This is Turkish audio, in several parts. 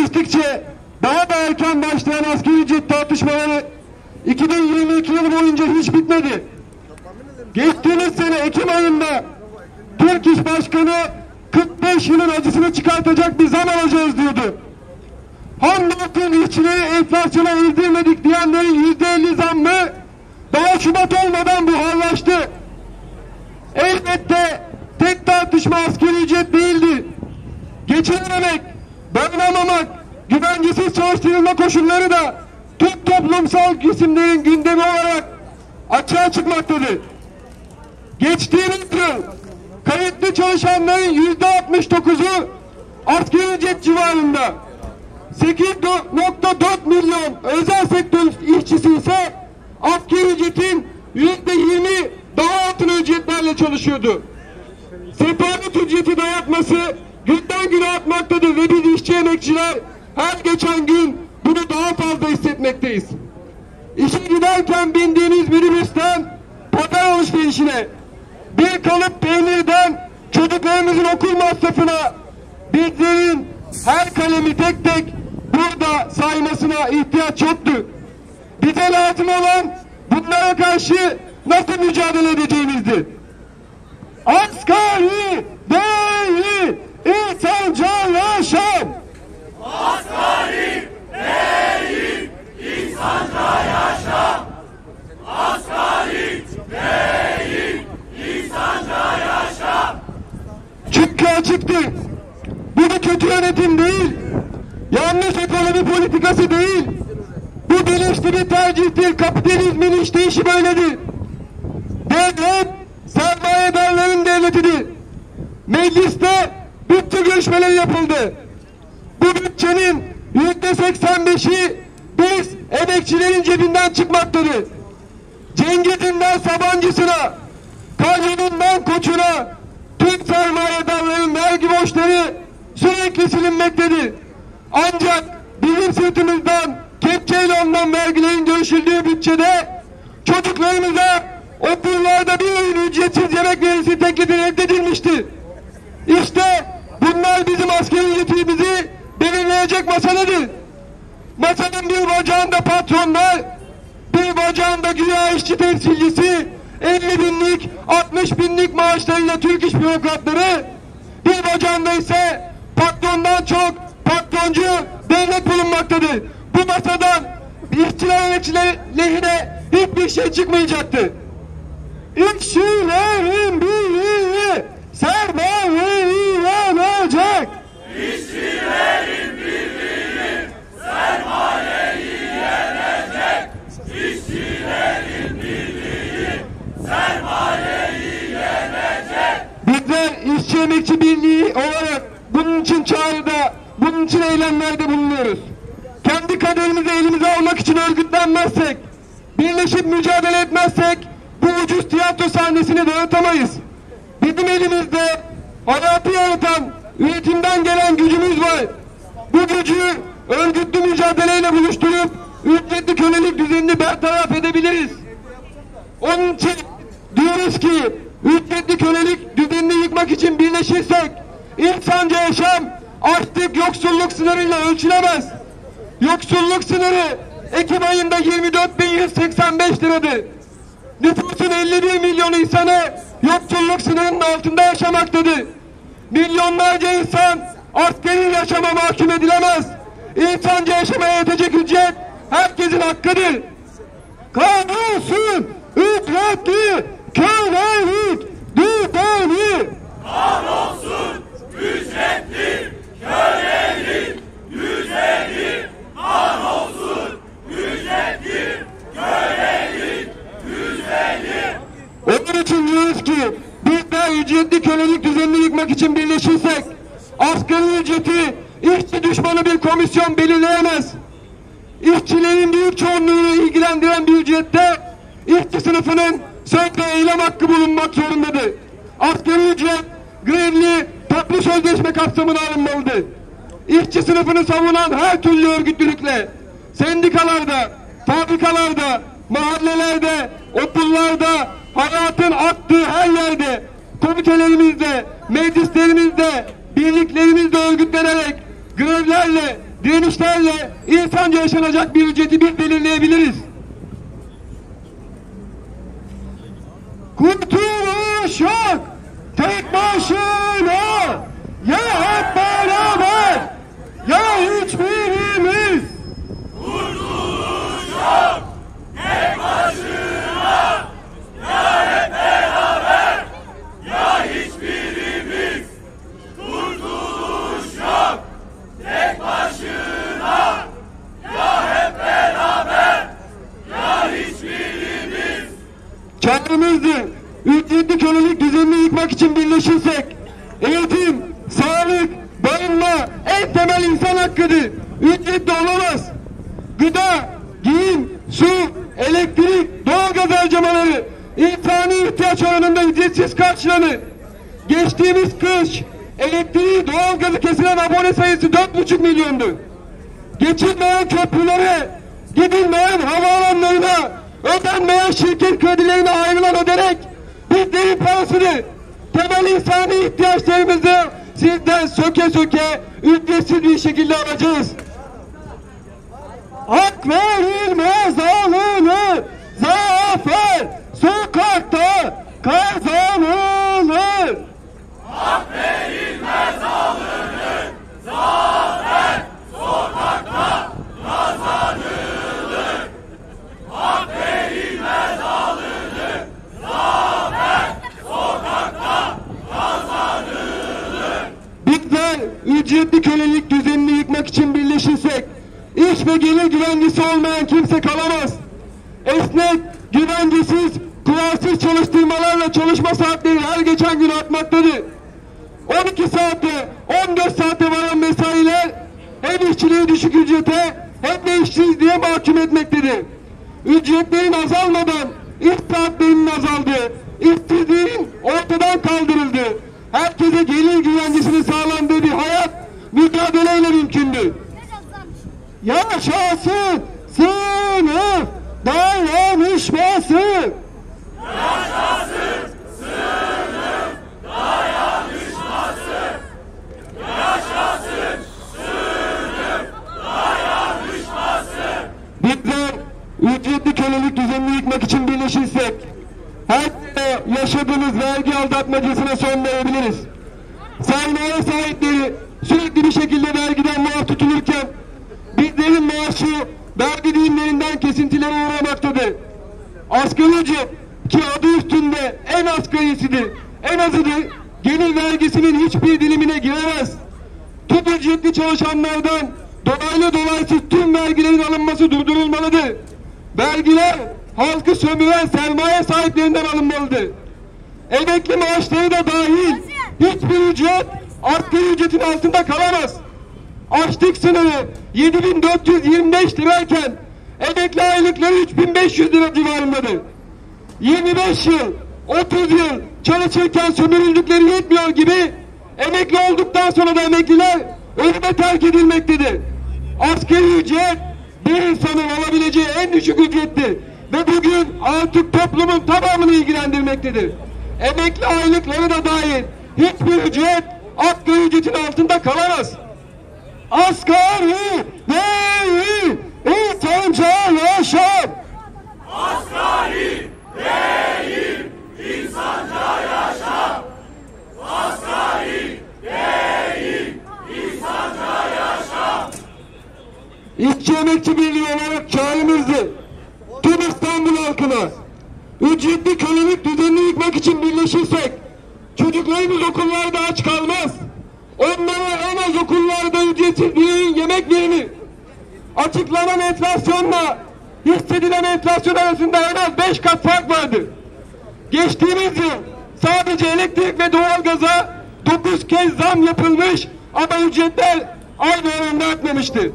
geçtikçe daha da erken başlayan asgari ücret tartışmaları 2022 yılı boyunca hiç bitmedi. Geçtiğimiz sene Ekim ayında Türk İş Başkanı 45 yılın acısını çıkartacak bir zam alacağız diyordu. Hamdolsun işçileri enflasyona indirmedik diyenlerin %50 zammı daha Şubat olmadan buharlaştı. Elbette tek tartışma asgari ücret değildi. Geçinememek, barınamamak, güvencesiz çalıştırılma koşulları da tüm toplumsal kesimlerin gündemi olarak açığa çıkmaktadır. Geçtiğimiz yıl kayıtlı çalışanların %69'u asgari ücret civarında, 8.4 milyon özel sektör işçisi ise asgari ücretin %20 daha altın ücretlerle çalışıyordu. Sefalet ücreti dayatması günden güne artmaktadır ve biz işçi emekçiler her geçen gün bunu daha fazla hissetmekteyiz. İşe giderken bindiğiniz minibüsten pazar alışverişine, bir kalıp peynirden çocuklarımızın okul masrafına bizlerin her kalemi tek tek burada saymasına ihtiyaç yoktu. Bize lazım olan bunlara karşı nasıl mücadele edeceğimizdi. Asgari değil, insanca yaşam. Asgari değil, insanca yaşam. Asgari değil, insanca yaşam. Çünkü açıktır. Bu bir kötü yönetim değil, yanlış ekonomi politikası değil, bu bilinçli bir tercihtir. Kapitalizmin işleyişi böyledir. Devlet sermayedarların devletidir. Mecliste bütçe görüşmeleri yapıldı. Bu bütçenin %85'i biz emekçilerin cebinden çıkmaktadır. Cengiz'inden Sabancısına, Kayyum'undan Koç'una tüm sermayedarların vergi borçları sürekli silinmektedir. Ancak bizim sırtımızdan kepçeyle ondan vergilerin görüşüldüğü bütçede çocuklarımıza okullarda bir öğün ücretsiz yemek verilmesi teklifi reddedilmiştir. İşte bunlar bizim asgari ücretimizi belirleyecek masalardır. Masanın bir bacağında patronlar, bir bacağında güya işçi temsilcisi, 50 binlik, 60 binlik maaşlarıyla Türk iş bürokratları, bir bacağında ise patrondan çok patroncu devlet bulunmaktadır. Bu masadan işçiler emekçiler lehine hiçbir şey çıkmayacaktır. İşçilerin birliği sermayeyi yenecek. İşçilerin birliği sermayeyi yenecek. İşçilerin birliği sermayeyi yenecek. Bizler işçi emekçi birliği olarak bunun için çağrıda, bunun için eylemlerde bulunuyoruz. Kendi kaderimizi elimize almak için örgütlenmezsek, birleşip mücadele etmezsek bu ucuz tiyatro sahnesini dağıtamayız. Bizim elimizde hayatı yaratan üretimden gelen gücümüz var. Bu gücü örgütlü mücadeleyle buluşturup ücretli kölelik düzenini bertaraf edebiliriz. Onun için diyoruz ki ücretli kölelik düzenini yıkmak için birleşirsek insanca yaşam artık yoksulluk sınırıyla ölçülemez. Yoksulluk sınırı Ekim ayında 24.185 liradır. Nüfusun 51 milyon insanı yoksulluk sınırının altında yaşamaktadır. Milyonlarca insan asgari yaşama mahkum edilemez. İnsanca yaşamaya yetecek ücret herkesin hakkıdır. Kahrolsun ücretli kölelik düzeni. Kahrolsun ücretli kölelik düzeni. Kahrolsun ücretli kölelik düzeni. Onun için diyoruz ki bizler ücretli kölelik düzenini yıkmak için birleşirsek asgari ücreti işçi düşmanı bir komisyon belirleyemez. İşçilerin büyük çoğunluğunu ilgilendiren bir ücrette işçi sınıfının söz ve eylem hakkı bulunmak zorundadır. Asgari ücret grevli toplu sözleşme kapsamına alınmalıdır. İşçi sınıfını savunan her türlü örgütlülükle sendikalarda, fabrikalarda, mahallelerde, okullarda, hayatın aktığı her yerde, komitelerimizde, meclislerimizde, birliklerimizde örgütlenerek grevlerle, direnişlerle insanca yaşanacak bir ücreti biz belirleyebiliriz. Kurtuluş yok tek başına, ya hep beraber ya hiçbirimiz. Kurtuluş yok tek başına, ya hep beraber ya hiçbirimiz. Kurtuluş yok tek başına, ya hep beraber ya hiçbirimiz. Çağrımızdır. Ücretli kölelik düzenini yıkmak için birleşirsek, eğitim, sağlık, barınma en temel insan hakkıdır. Ücretli olamaz. Gıda, giyim, su, elektrik, doğalgaz harcamaları insani ihtiyaç oranında ücretsiz karşılanır. Geçtiğimiz kış elektriği, doğalgazı kesilen abone sayısı 4,5 milyondu. Geçilmeyen köprülere, gidilmeyen havaalanlarına, ödenmeyen şirket kredilerine ayrılan ödenek bizlerin parasını, temel insani ihtiyaçlarımızı sizden söke söke ücretsiz bir şekilde alacağız. Hak verilmez alınır, zafer sokakta kazanılır. Hak verilmez alınır, zafer sokakta kazanılır. Hak verilmez alınır, zafer sokakta kazanılır. Bizler ücretli kölelik düzenini yıkmak için birleşirsek, iş ve gelir güvencesi olmayan kimse kalamaz. Esnek, güvencesiz, kuralsız çalıştırmalarla çalışma saatleri her geçen gün artmaktadır. 12 saate, 14 saate varan mesailer hem işçiliği düşük ücrete hem de işsizliğe mahkum etmektedir. Ücretlerin azalmadan iş saatlerinin azaldığı, işsizliğin ortadan kaldırıldığı, herkese gelir güvencesinin sağlandığı bir hayat mücadeleyle mümkündür. Yaşasın sınıf dayanışması! Yaşasın sınıf dayanışması! Yaşasın sınıf dayanışması! Bizler ücretli kölelik düzenini yıkmak için birleşirsek, her yaşadığımız vergi aldatmacasına son verebiliriz. Sermaye sahipleri sürekli bir şekilde vergiden muaf tutulurken, bizlerin maaşı vergi dilimlerinden kesintilere uğramaktadır. Asgari ücret ki adı üstünde en asgarisidir, en azıdır, gelir vergisinin hiçbir dilimine giremez. Tüm ücretli çalışanlardan dolaylı dolaysız tüm vergilerin alınması durdurulmalıdır. Vergiler halkı sömüren sermaye sahiplerinden alınmalıdır. Emekli maaşları da dahil hiçbir ücret asgari ücretin altında kalamaz. Açlık sınırı 7.425 lirayken emekli aylıkları 3.500 lira civarındadır. 25 yıl, 30 yıl çalışırken sömürüldükleri yetmiyor gibi emekli olduktan sonra da emekliler ölüme terk edilmektedir. Asgari ücret bir insanın alabileceği en düşük ücrettir ve bugün artık toplumun tamamını ilgilendirmektedir. Emekli aylıkları da dahil hiçbir ücret asgari ücretin altında kalamaz. Asgari değil, insanca yaşam. Asgari değil, insanca yaşam. Asgari değil, insanca yaşam. İşçi Emekçi Birliği olarak çağrımızdır. Tüm İstanbul halkına ücretli kölelik düzenini yıkmak için birleşirsek çocuklarımız okullarda aç kalmaz. Onlara en az okullarda ücretsiz bir yemek verilir. Açıklanan enflasyonla hissedilen enflasyon arasında en az 5 kat fark vardır. Geçtiğimiz yıl sadece elektrik ve doğalgaza 9 kez zam yapılmış ama ücretler aynı oranda artmamıştır.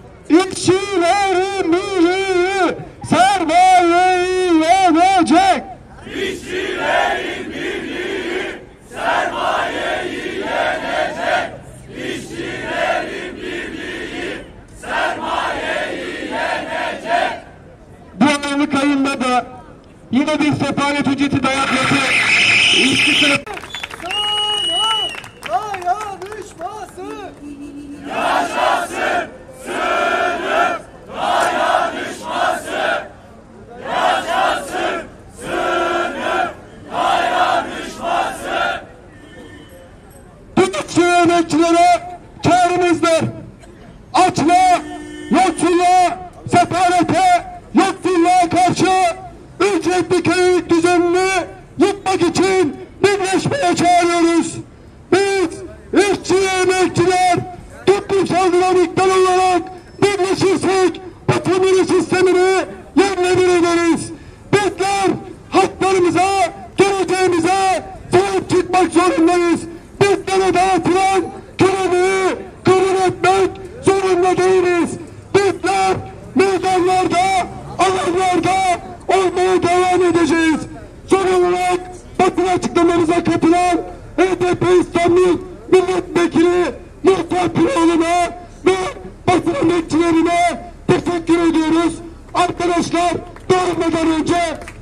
İşçilerin birliği sermayeyi yenecek. İşçilerin birliği sermayeyi yenecek. İşçilerin birliği sermayeyi yenecek. Bu Aralık ayında da yine bir sefalet ücreti dayatması işçi sınıfı. Sana dayanışması! Yaşasın emekçilere çağrımızdır. Açlığa, yoksulluğa, sefalete, yoksulluğa karşı ücretli kölelik düzenini yıkmak için birleşmeye çağırıyoruz. Biz işçi emekçiler toplumsal dinamikler olarak birleşirsek bu komünist sistemini yerle bir ederiz. Bizler haklarımıza, geleceğimize sahip çıkmak zorundayız. Bizlere dağıtılan görevi kabul etmek zorunda değiliz. Bizler meydanlarda, alanlarda olmaya devam edeceğiz. Son olarak basın açıklamamıza katılan HDP İstanbul Milletvekili Muhtar Piroğlu'na ve basın emekçilerine teşekkür ediyoruz. Arkadaşlar, dağılmadan önce